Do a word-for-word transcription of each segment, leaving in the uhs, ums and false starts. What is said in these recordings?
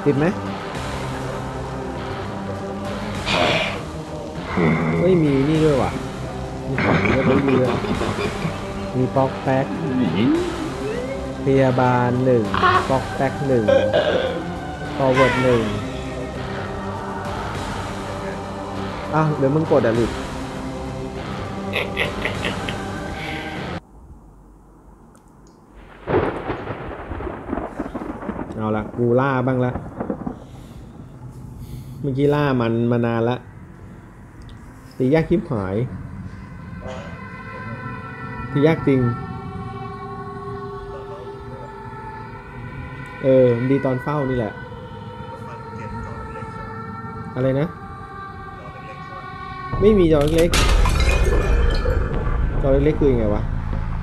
ติดไหมไม่มีนี่ด้วยว่ะมีของเยอะเลย มีป๊อกแป๊กพยาบาลหนึ่งป๊อกแป๊กหนึ่งฟอร์เวิร์ดหนึ่งอ้าวเดี๋ยวมึงกดอ่ะหลุดเอาละกูล่าบ้างละเมื่อกี้ล่ามันมานานละตียากคลิปหายตียากจริงเออดีตอนเฝ้านี่แหละอะไรนะไม่มีจอเล็กจอเล็กคือยังไงวะ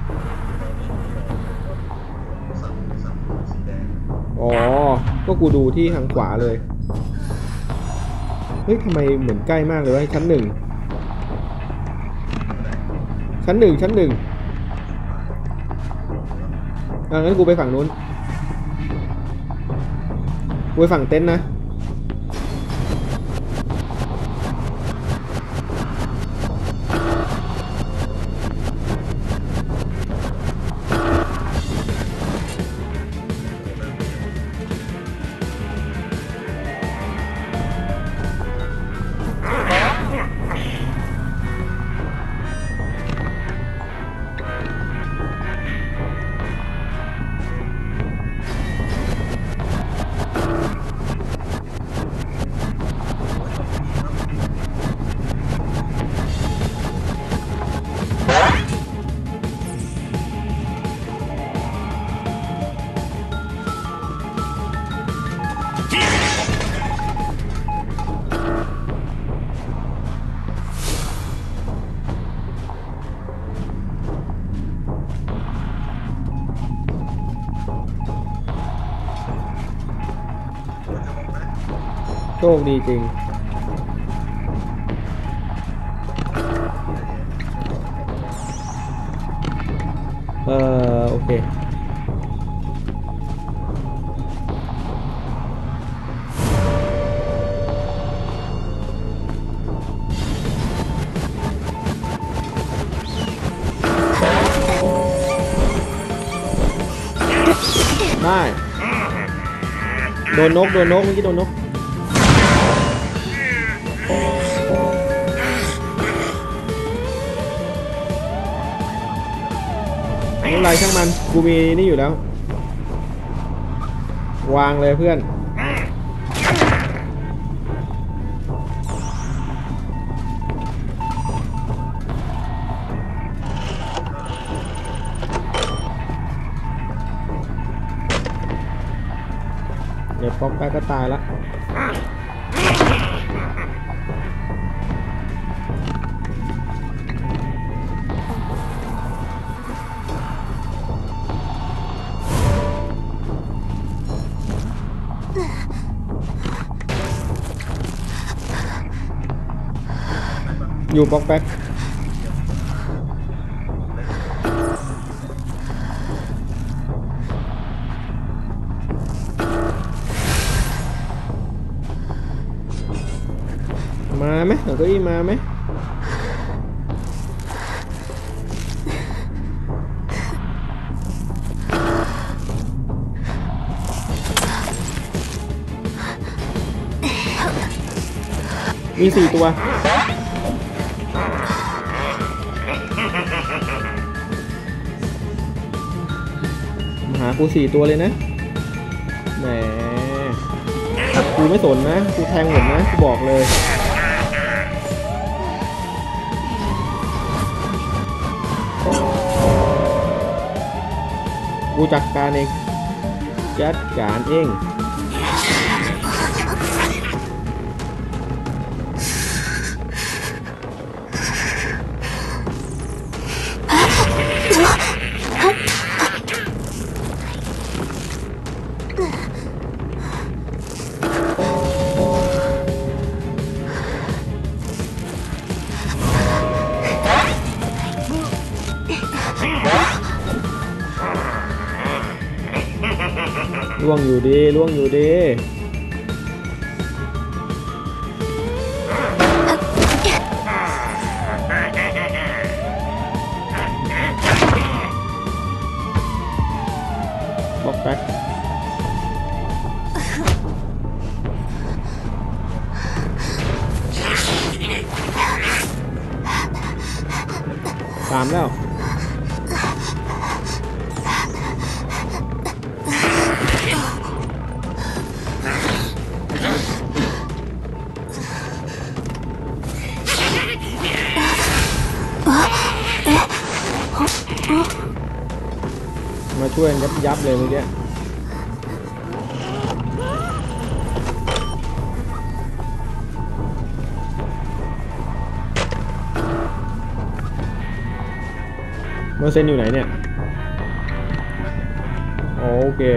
อ๋อก็กูดูที่ทางขวาเลยเฮ้ยทำไมเหมือนใกล้มากเลยวะชั้นหนึ่งชั้นหนึ่งชั้นหนึ่งอ่ะงั้นกูไปฝั่งนู้นกูไปฝั่งเต็นท์นะโชคดีจริงเออโอเคได้โดนนกโดนนกเมื่อกี้โดนนกไม่เป็นไรช่างมันกูมีนี่อยู่แล้ววางเลยเพื่อนเดี๋ยวป๊อกแป๊กก็ตายละอยู่ป๊อกแป๊กมาไหมเอาเก้าอี้มาไหมมีสี่ตัวมาหากูสี่ตัวเลยนะแหมกูไม่สนนะกูแทงหมดนะกูบอกเลยกูจัดการเองจัดการเองล่วงอยู่ดีล่วงอยู่ดีสามแล้วมาช่วยยับยับเลยเมื่อกี้เมอร์เซนอยู่ไหนเนี่ยโอเค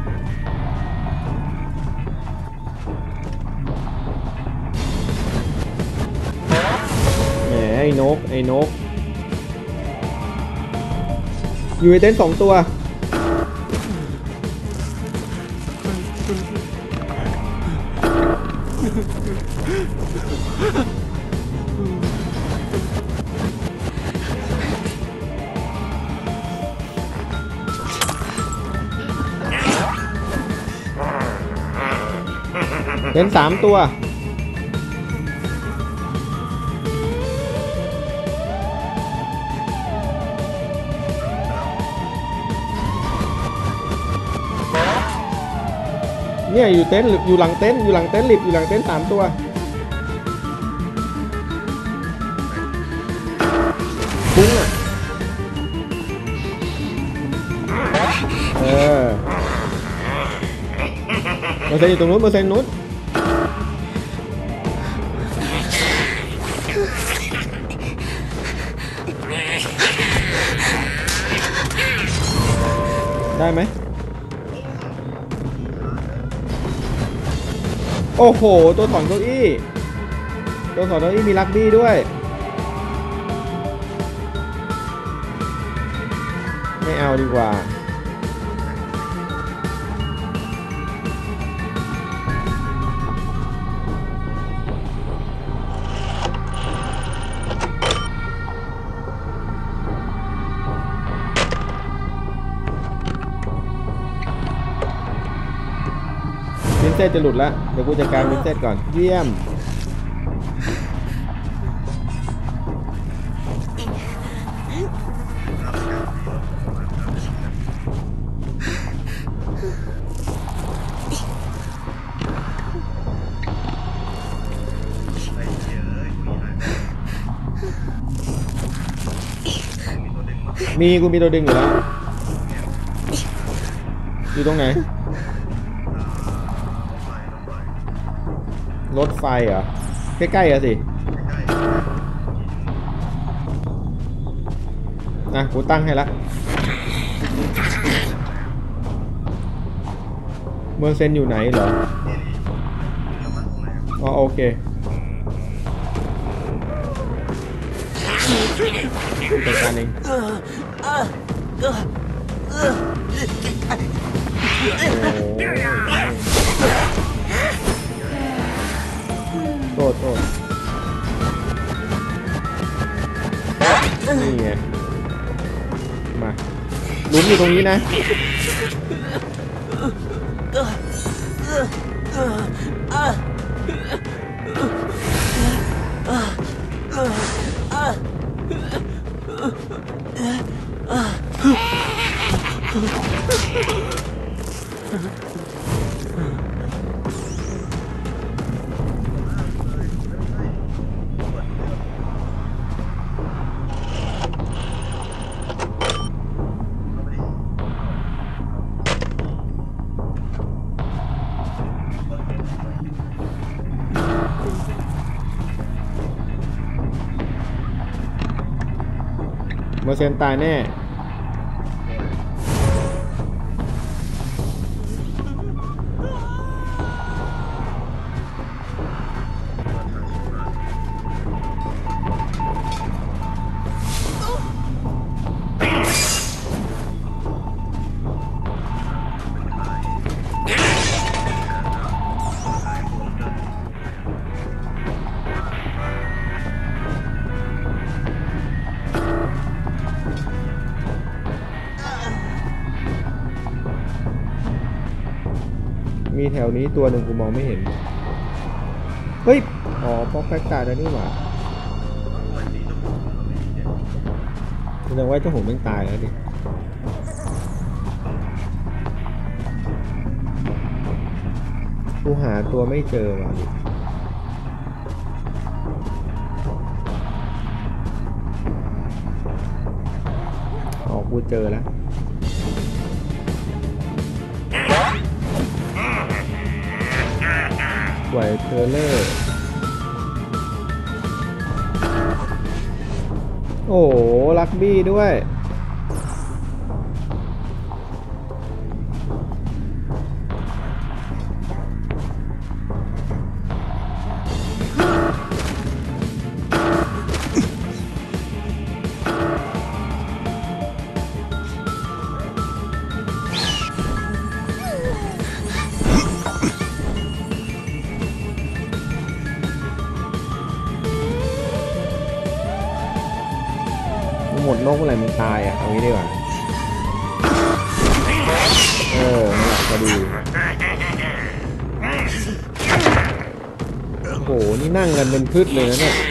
แหมไอ้นกไอ้นกอยู่ในเต็นท์สองตัวเต็นท์สามตัวเนี่ยอยู่เต็นท์อยู่หลังเต็นท์อยู่หลังเต็นท์หลิบอยู่หลังเต็นท์สามตัวปุ้งอ่ะเออเปอร์เซ็นต์อยู่ตรงนู้นเปอร์เซ็นต์นู้นได้ไหมโอ้โหตัวถอนเก้าอี้ตัวถอนเก้าอี้มีลักบี้ด้วยไม่เอาดีกว่าวินเซตจะหลุดแล้วเดี๋ยวกูจัดการวินเซตก่อนเยี่ยมมีกูมีตัวดึงอยู่แล้วอยู่ตรงไหนรถไฟเหรอใกล้ๆอะสินะกูตั้งให้ละเมอร์เซนอยู่ไหนเหรออ๋อโอเคจัดการเองโทษโทษนี่ไงมาหลุมอยู่ตรงนี้นะเมอร์เซนตายแน่มีแถวนี้ตัวหนึ่งกูมองไม่เห็นเฮ้ยอ๋อป๊อกแป๊กตายแล้วนี่หว่าแสดงว่าเจ้าหงมันตายแล้วดิกูหาตัวไม่เจอว่ะอ๋อกูเจอแล้วไหวเทอร์เลอร์โอ้โหลักบี้ด้วยหมดนกอะไรมันตายอ่ะเอางี้ดีกว่าเออนี่แหละพอดีโอ้โหนี่นั่งกันเป็นพืชเลยนะเนี่ย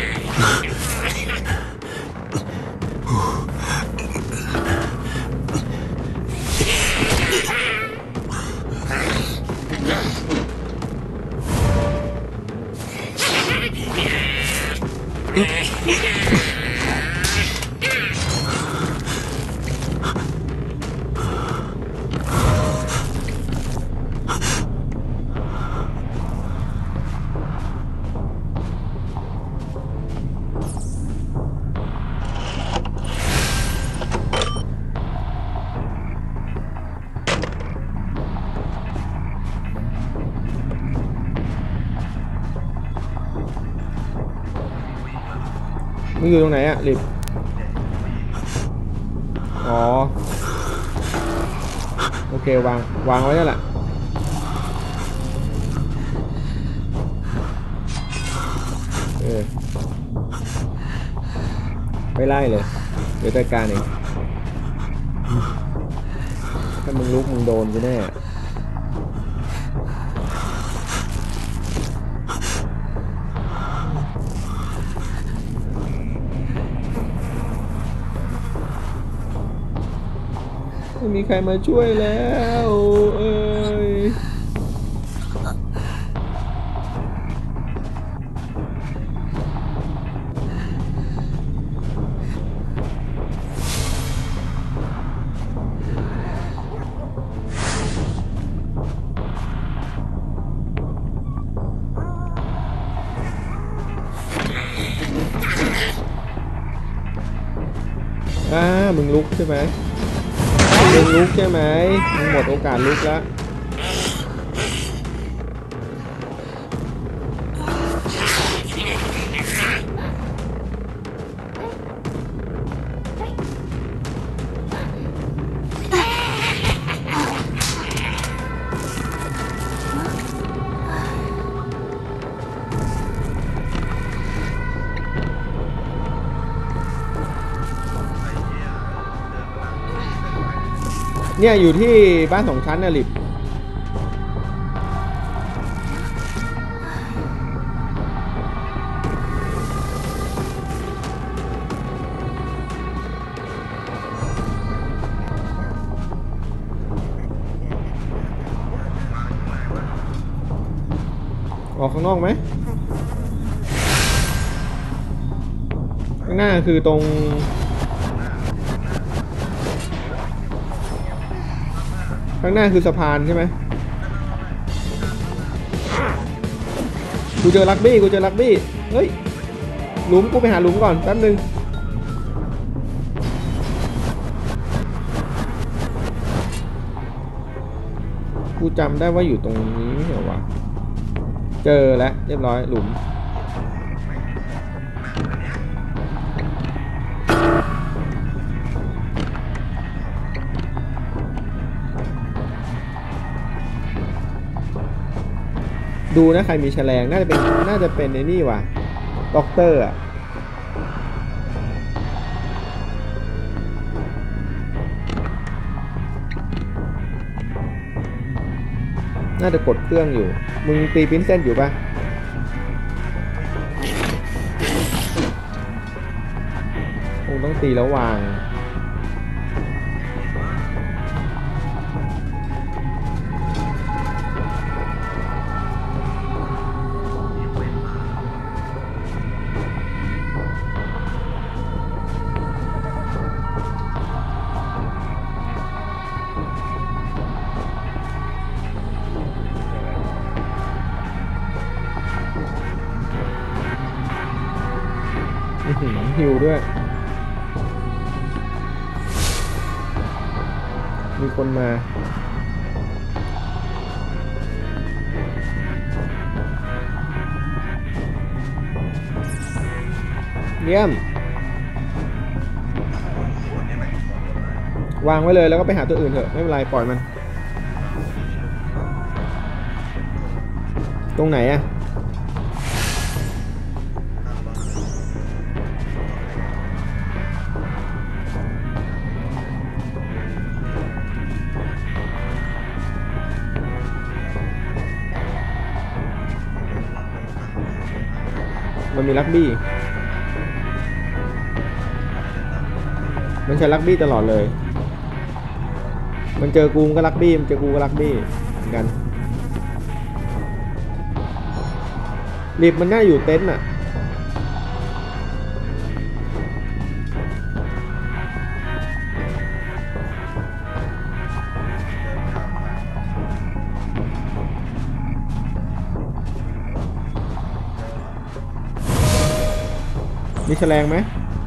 มึงอยู่ตรงไหนอะลิบอ๋อโอเควางวางไว้นั่นแหละเออไม่ไล่เลยเดี๋ยวจัดการเองถ้ามึงลุกมึงโดนกูแน่ไม่มีใครมาช่วยแล้วเอ้ยอ่ามึงลุกใช่ไหมมึงลุกใช่ไหมมึงหมดโอกาสลุกแล้วเนี่ยอยู่ที่บ้านสองชั้นน่ะลิบออกข้างนอกไหมข้างหน้าคือตรงข้างหน้าคือสะพานใช่ไหมกูเจอลักบี้กูเจอลักบี้เฮ้ยหลุมกูไปหาหลุมก่อนแป๊บนึงกูจำได้ว่าอยู่ตรงนี้เหรอวะเจอแล้วเรียบร้อยหลุมดูนะใครมีแฉลงน่าจะเป็นน่าจะเป็นในนี่ว่ะด็อกเตอร์อ่ะน่าจะกดเครื่องอยู่มึงตีปิ้นเส้นอยู่ปะคงต้องตีแล้ววางหิวด้วยมีคนมาเยี่ยมวางไว้เลยแล้วก็ไปหาตัวอื่นเถอะไม่เป็นไรปล่อยมันตรงไหนอะมันมีลักบี้มันใช้ลักบี้ตลอดเลยมันเจอกูมันก็ลักบี้มันเจอกูก็ลักบี้เหมือนกันรีบมันน่าอยู่เต็นท์อ่ะมีแฉลงไหม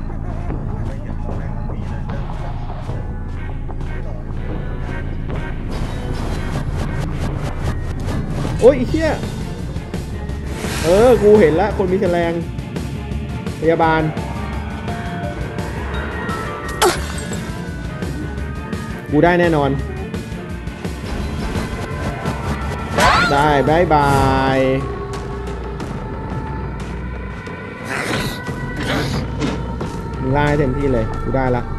โอ้ยไอ้เหี้ยเออกูเห็นแล้วคนมีแฉลงพยาบาลกูได้แน่นอนได้บายบายมึงล่าให้เต็มที่เลยกูได้ละ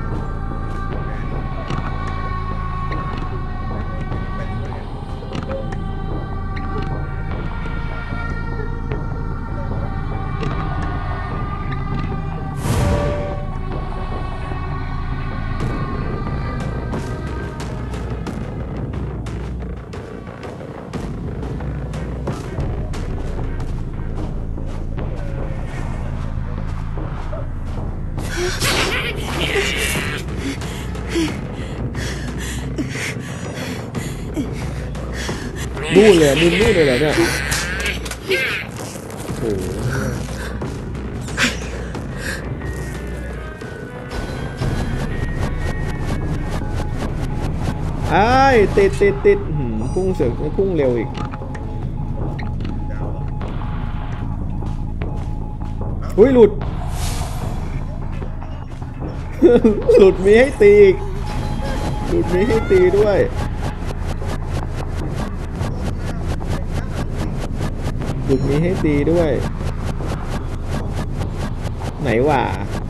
นู่นเลยนู่นนู่นเลยเหรอเนี่ยโอ้โหไอ้ติดติดติดพุ่งเสือกพุ่งเร็วอีกอุ้ยหลุด หลุดมีให้ตีอีกหลุดมีให้ตีด้วยหลุดมีให้ตีด้วยไหนวะ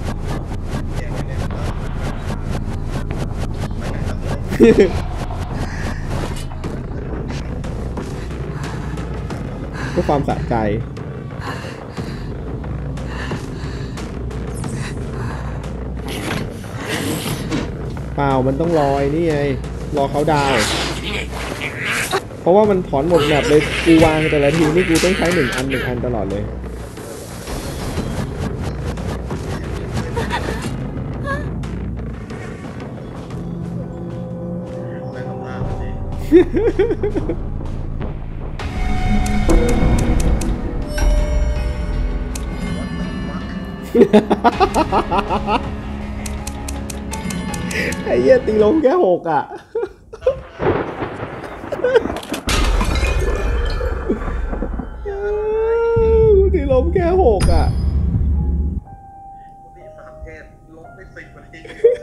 เพื่อความสะใจเปล่ามันต้องรอไอ้นี่ไงรอเขาดาวเพราะว่ามันถอนหมดแบบเลยกูวางแต่ละทีนี่กูต้องใช้หนึ่งอันหนึ่งอันตลอดเลยไอ้เหี้ยตีลงแค่หกอ่ะตีลงแค่หกอ่ะตีสามเกตลงไปสิบนาที